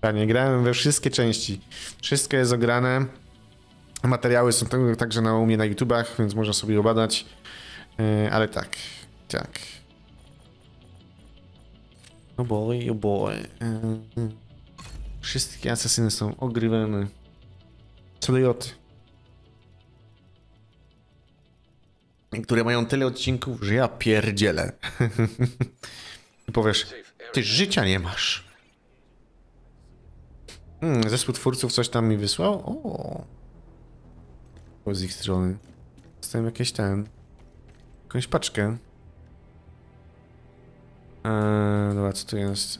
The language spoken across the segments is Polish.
Panie, grałem we wszystkie części. Wszystko jest ograne. Materiały są także u mnie na YouTubach, więc można sobie obadać. Ale tak. Oh boy, oh boy. Wszystkie asesyny są ogrywane. Co do joty. Które mają tyle odcinków, że ja pierdzielę. I powiesz, ty życia nie masz. Zespół twórców coś tam mi wysłał? O, z ich strony. Dostałem jakąś paczkę. Dobra, co tu jest?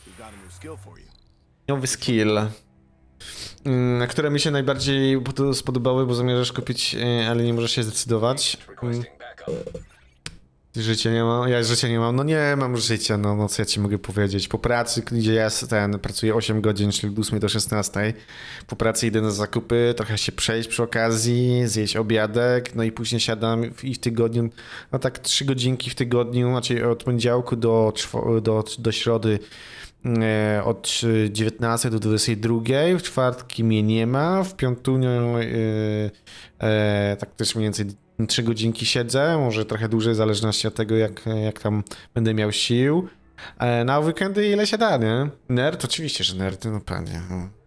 Nowy skill. Które mi się najbardziej spodobały, bo zamierzasz kupić, ale nie możesz się zdecydować. Życia nie mam? Ja życia nie mam. No nie mam życia, no co ja ci mogę powiedzieć. Po pracy, gdzie ja pracuję 8 godzin, czyli od 8 do 16. Po pracy idę na zakupy, trochę się przejść przy okazji, zjeść obiadek, no i później siadam i w tygodniu, no tak 3 godzinki w tygodniu, znaczy od poniedziałku do środy od 19 do 22, w czwartki mnie nie ma, w piątuniu tak też mniej więcej 3 godzinki siedzę, może trochę dłużej, w zależności od tego, jak tam będę miał sił. Na weekendy ile się da, nie? Nerd? Oczywiście, że nerd, no panie.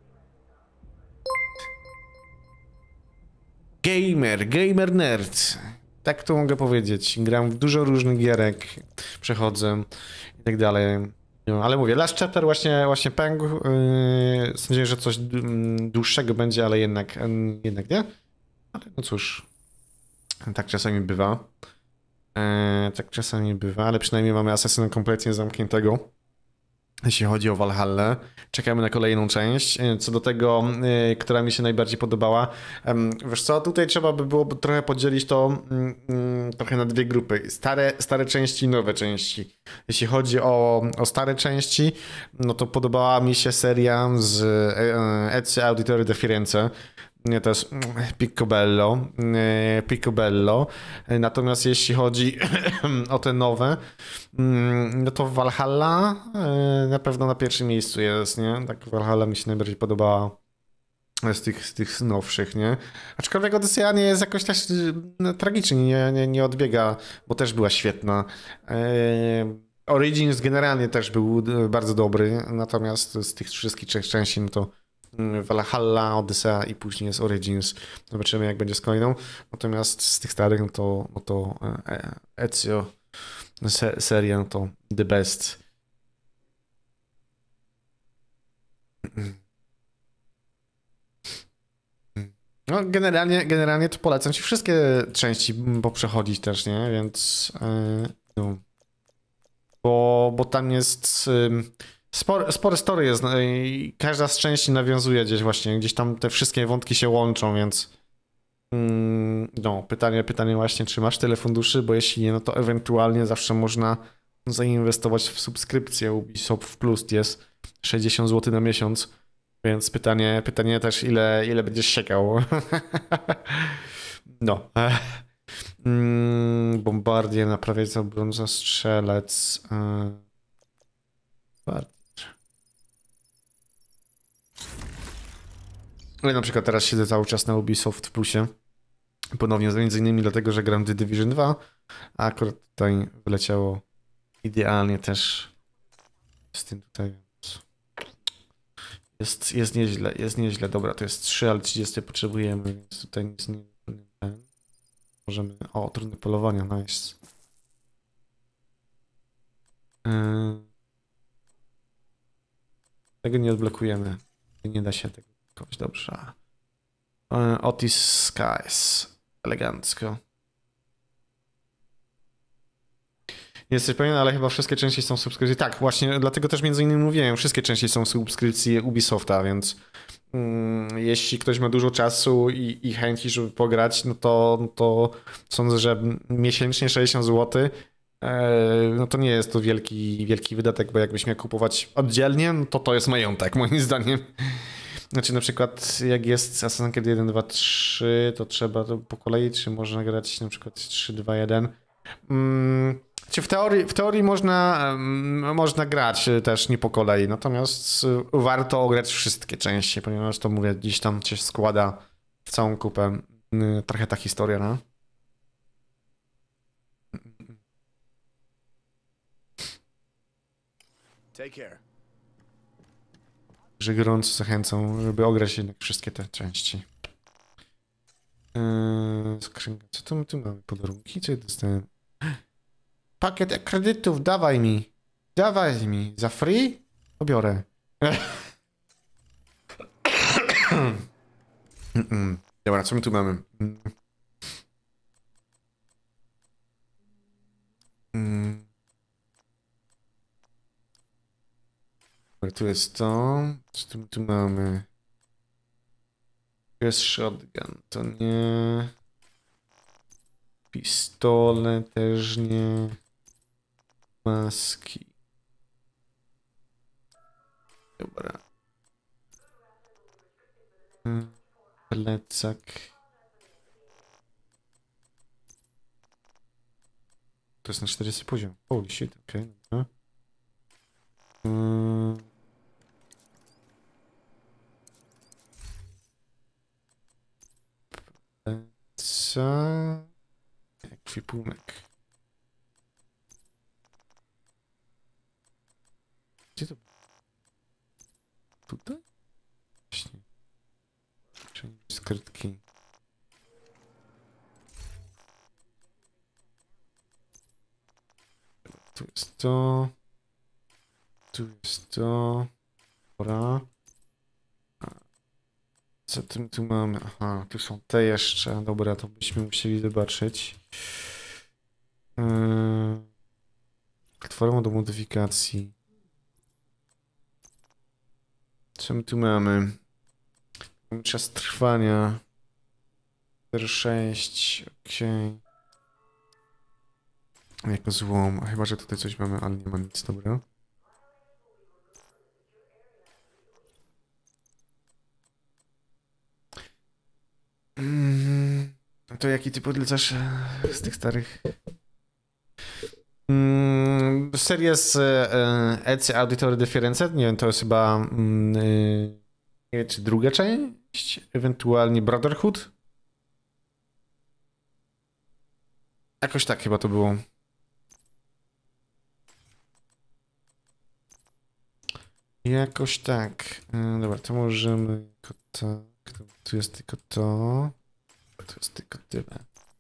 Gamer nerd. Tak to mogę powiedzieć. Gram w dużo różnych gierek, przechodzę i tak dalej. No, ale mówię, Last Chapter właśnie pękł. Sądziłem, że coś dłuższego będzie, ale jednak nie. Ale no cóż. Tak czasami bywa. Ale przynajmniej mamy Assassina kompletnie zamkniętego. Jeśli chodzi o Valhalla. Czekamy na kolejną część. Co do tego, która mi się najbardziej podobała. Wiesz co, tutaj trzeba by było trochę podzielić to trochę na dwie grupy. Stare części i nowe części. Jeśli chodzi o stare części, no to podobała mi się seria z Ezio Auditore da Firenze. To jest Picobello. Natomiast jeśli chodzi o te nowe, no to Valhalla na pewno na pierwszym miejscu jest, nie? Tak, Valhalla mi się najbardziej podobała z tych nowszych, nie? Aczkolwiek Odyseja nie jest jakoś tak tragicznie, nie odbiega, bo też była świetna. Origins generalnie też był bardzo dobry, natomiast z tych wszystkich trzech części, no to Valhalla, Odyssea i później jest Origins. Zobaczymy, jak będzie z kolejną. Natomiast z tych starych, no to Ezio seria, no to the best. No, generalnie to polecam ci wszystkie części poprzechodzić też, nie? Więc no. Bo tam jest spore story jest i każda z części nawiązuje gdzieś tam te wszystkie wątki się łączą, więc no, pytanie właśnie, czy masz tyle funduszy, bo jeśli nie, no to ewentualnie zawsze można zainwestować w subskrypcję. Ubisoft Plus jest 60 zł na miesiąc, więc pytanie też, ile będziesz siekał. No. Bombardier, naprawiająca brąza, strzelec. Ja na przykład teraz siedzę cały czas na Ubisoft Plusie. Ponownie, między innymi dlatego, że gram The Division 2, a akurat tutaj wyleciało idealnie też z tym tutaj. Jest nieźle. Dobra, to jest 3, ale 30 potrzebujemy, więc tutaj nic nie... Możemy... O, trudne polowania, nice. Tego nie odblokujemy. Nie da się tego jakoś dobrze. Otis Skies. Elegancko. Nie jesteś pewien, ale chyba wszystkie części są w subskrypcji. Tak, właśnie dlatego też między innymi mówiłem, wszystkie części są w subskrypcji Ubisofta, więc jeśli ktoś ma dużo czasu i chęci, żeby pograć, no to sądzę, że miesięcznie 60 zł no to nie jest to wielki wydatek, bo jakbyś miał kupować oddzielnie, no to jest majątek, moim zdaniem. Znaczy na przykład jak jest Assassin's Creed 1, 2, 3, to trzeba to po kolei, czy można grać na przykład 3, 2, 1. W teorii można grać też nie po kolei, natomiast warto grać wszystkie części, ponieważ to mówię, gdzieś tam się składa w całą kupę. Trochę ta historia, no. Take care. Że gorąco zachęcam, żeby ograć jednak wszystkie te części. Skrzynka. Co tu my tu mamy? Podarunki? Co ja dostałem? Pakiet kredytów, dawaj mi. Dawaj mi. Za free? Pobiorę. Dobra, co my tu mamy? Dobra, tu jest to. Co my tu mamy? Tu jest shotgun, to nie. Pistole też nie. Maski. Dobra. Plecak. To jest na 40 poziom. Holy shit, okej, dobra. Plecak. Ekwipunek. Gdzie to? Tutaj? Właśnie. Czyli skrytki. Tu jest to. Tu jest to. Dobra. Co tu mamy? Aha, tu są te jeszcze. Dobra, to byśmy musieli zobaczyć. Platforma do modyfikacji. Co my tu mamy? Czas trwania. 0,6. Okej. Jako złom. A chyba, że tutaj coś mamy, ale nie ma nic, dobra. A to jaki ty podlecasz z tych starych? Seria z EC Auditore Difference, nie wiem, to jest chyba nie wiem, czy druga część, ewentualnie Brotherhood. Jakoś tak chyba to było. Jakoś tak. Dobra, to możemy tylko tak. Tu jest tylko to. To jest tylko tyle.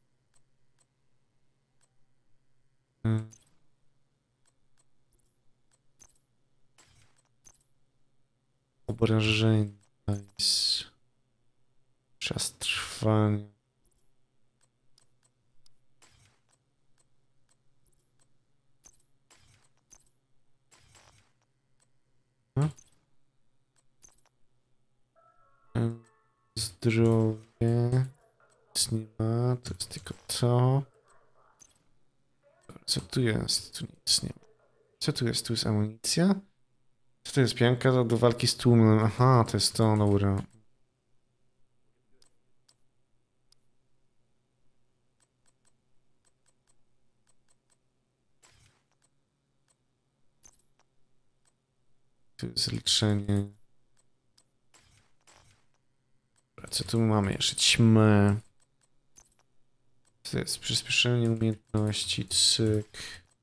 Obrażeń. Nice. Czas trwania. Zdrowie. Nic nie ma. To jest tylko to. Co tu jest? Tu nic nie ma. Co tu jest? Tu jest amunicja? Co to jest? Pianka do walki z tłumem. Aha, to jest to, dobra. Tu jest leczenie. Co tu mamy jeszcze? Ćmę. To jest przyspieszenie umiejętności, cyk.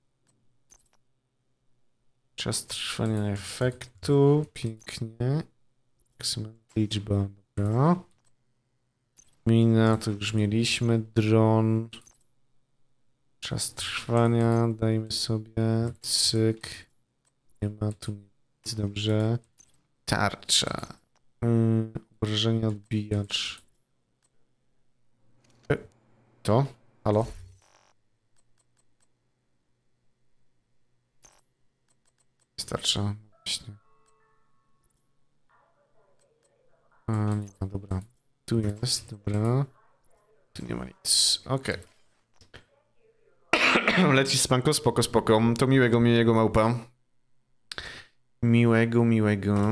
Czas trwania efektu, pięknie. Maksymalna liczba, dobra. Mina, to już mieliśmy. Dron. Czas trwania, dajmy sobie, cyk. Nie ma tu nic, dobrze. Tarcza. Obrażenie odbijacz. To? Halo? Wystarcza. Właśnie. A, nie ma, dobra. Tu jest, dobra. Tu nie ma nic. Okej. Leci spanko, spoko, spoko. To miłego małpa. Miłego.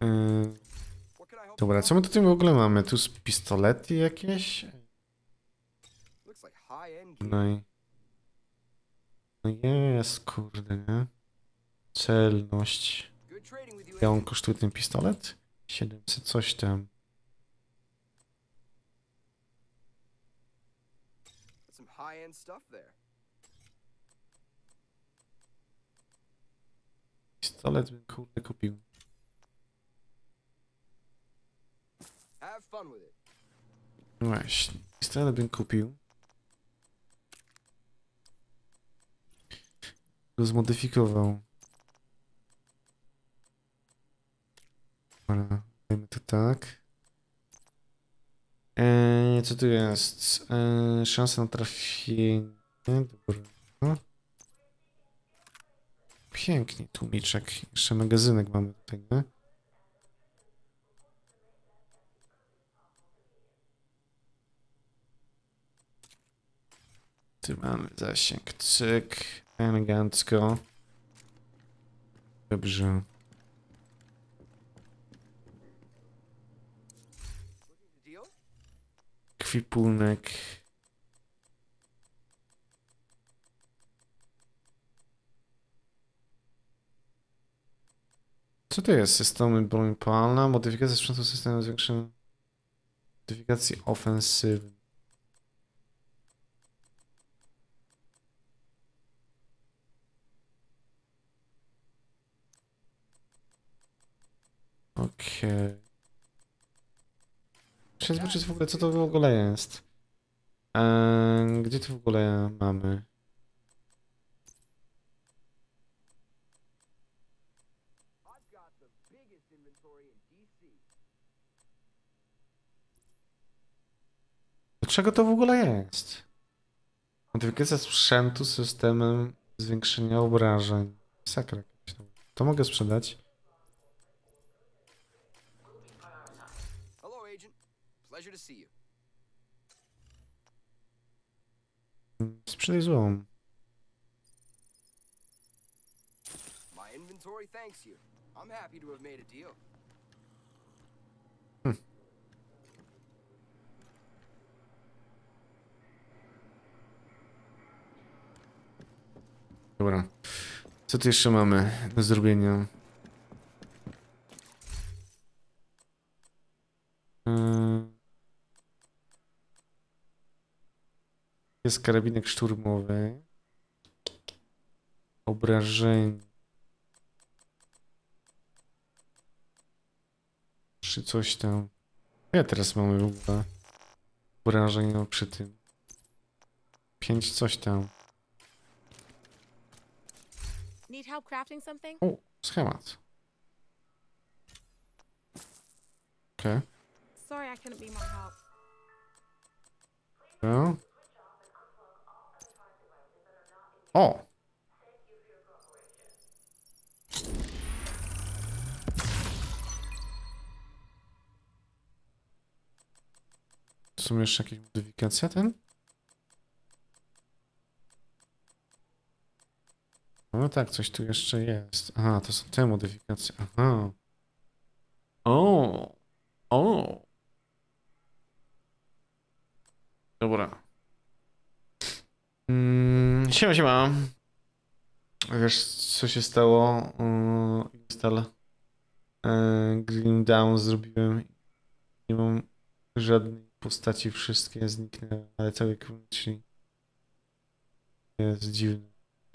Dobra, co my tutaj w ogóle mamy? Tu z pistolety jakieś? high-end gear. No i... No jest, kurde, nie? Celność. Good trading with you, Ja on agent. kosztuje ten pistolet? 700 coś tam. Got some high-end stuff there. Pistolet bym kurde kupił. Have fun with it. Właśnie, pistolet bym kupił. Go zmodyfikował. Dobra, dajmy to tak. Co tu jest? Szansa na trafienie. Dobra. Pięknie, tłumiczek. Jeszcze magazynek mamy tutaj, nie? Tu mamy zasięg. Cyk. Elegancko. Dobrze. Looking to deal? Kwipunek. Co to jest? Systemy broń palna, modyfikacja sprzętu systemu zwiększenia modyfikacji ofensywnej. Okej. Muszę zobaczyć w ogóle, co to w ogóle jest. Gdzie to w ogóle mamy? I've got the biggest inventory in DC. Dlaczego to w ogóle jest? Modyfikacja sprzętu systemem zwiększenia obrażeń. Sakra jakaś tam. To mogę sprzedać. Hello, agent. Pleasure to see you. Sprzedaj złom. My inventory thanks you. I'm happy to have made a deal. Dobra. Co tu jeszcze mamy do zrobienia? Jest karabinek szturmowy. Obrażeń. Czy coś tam. Ja teraz mamy w ogóle obrażeń no, przy tym. 5 coś tam. Need help crafting something? O, schemat. Okej. Sorry I couldn't be more help. No. O! Są jeszcze jakieś modyfikacje ten? No tak, coś tu jeszcze jest. Aha, to są te modyfikacje. Aha. O! O! Dobra. Siema, siema. Wiesz, co się stało? Install Green Down zrobiłem. Nie mam żadnej postaci, wszystkie zniknęły, ale cały community jest dziwny.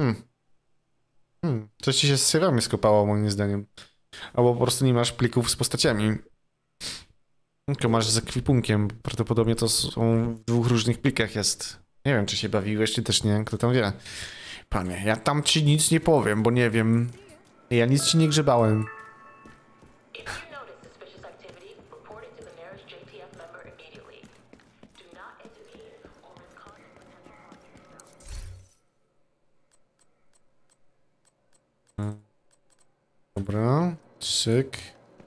Coś ci się z syrami skopało, moim zdaniem. Albo po prostu nie masz plików z postaciami. Tylko masz z ekwipunkiem. Prawdopodobnie to są w dwóch różnych plikach jest. Nie wiem, czy się bawiłeś, czy też nie. Kto tam wie? Panie, ja tam ci nic nie powiem, bo nie wiem. Ja nic ci nie grzebałem. If you notice suspicious activity, report it to the nearest JTF member immediately. Do not entertain or risk causing potential harm to yourself. Dobra, cyk.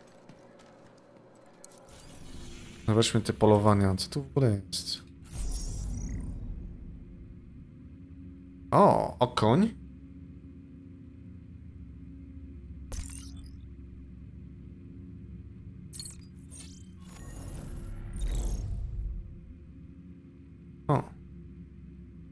Zobaczmy te polowania. Co tu w ogóle jest? O, okoń. O.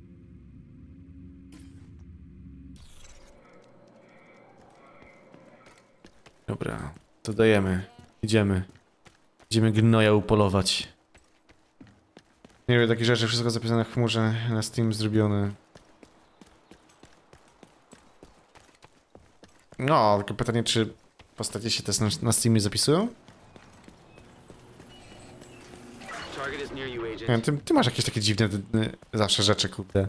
Dobra, to dajemy. Idziemy. Idziemy gnoja upolować. Nie wiem, takie rzeczy, wszystko zapisane w chmurze, na Steam zrobione. No, tylko pytanie, czy postacie się też na Steamie zapisują? Target is near you, Nie agent. wiem, ty masz jakieś takie dziwne zawsze rzeczy, kurde.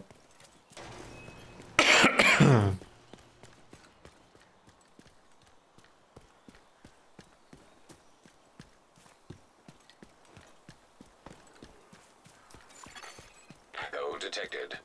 Hole detected.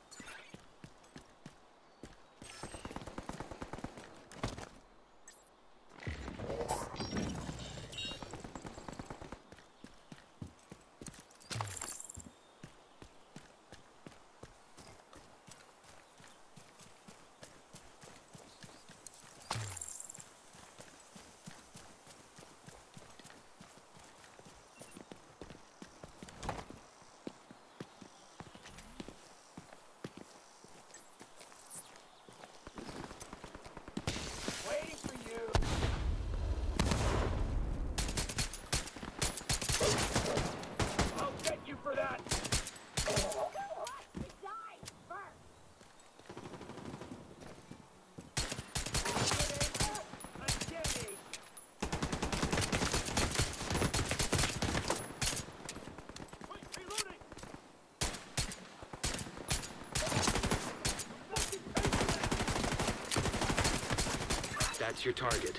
Waiting for you. I'll get you for that. That's your target.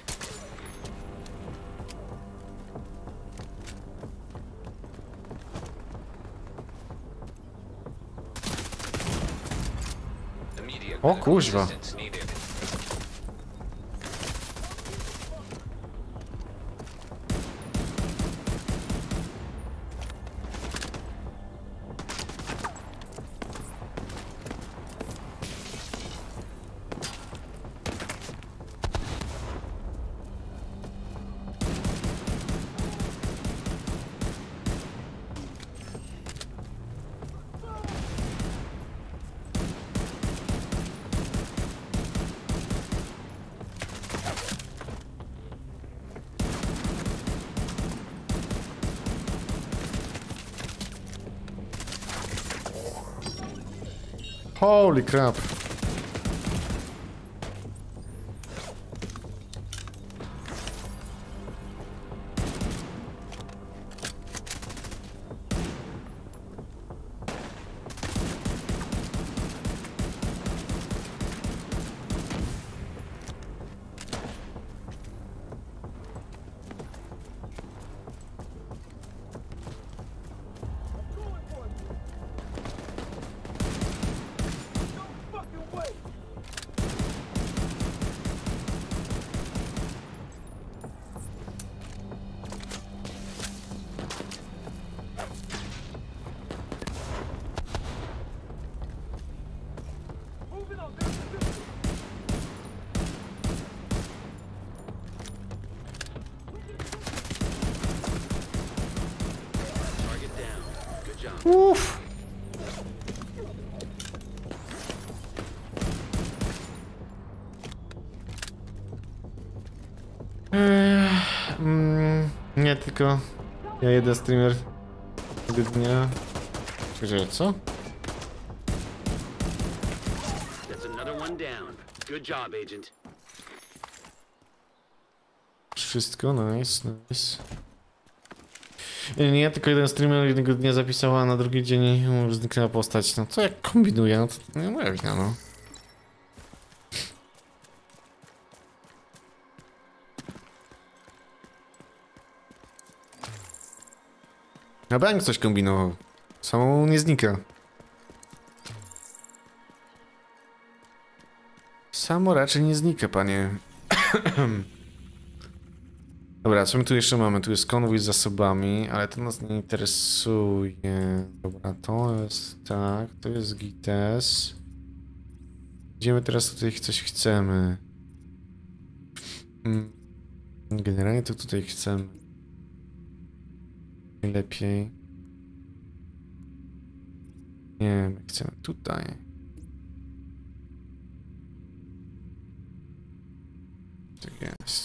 Immediate O medical kuźwa. assistance needed. Holy crap. Target down. Good job. Uff. Nie tylko ja jeden streamer tego dnia. Czekaj, co? That's another one down. Good job, agent. Wszystko, nice, nice. Nie, tylko jeden streamer jednego dnia zapisał, a na drugi dzień mu zniknęła postać. No co jak kombinuję, no to nie moja wina, no. Na bank coś kombinował. Samą nie znika. Samo raczej nie znika, panie. Dobra, co my tu jeszcze mamy? Tu jest konwój z zasobami, ale to nas nie interesuje. Dobra, to jest tak, to jest GITES. Idziemy teraz tutaj, coś chcemy. Generalnie to tutaj chcemy. Najlepiej. Nie, my chcemy tutaj. Tak jest.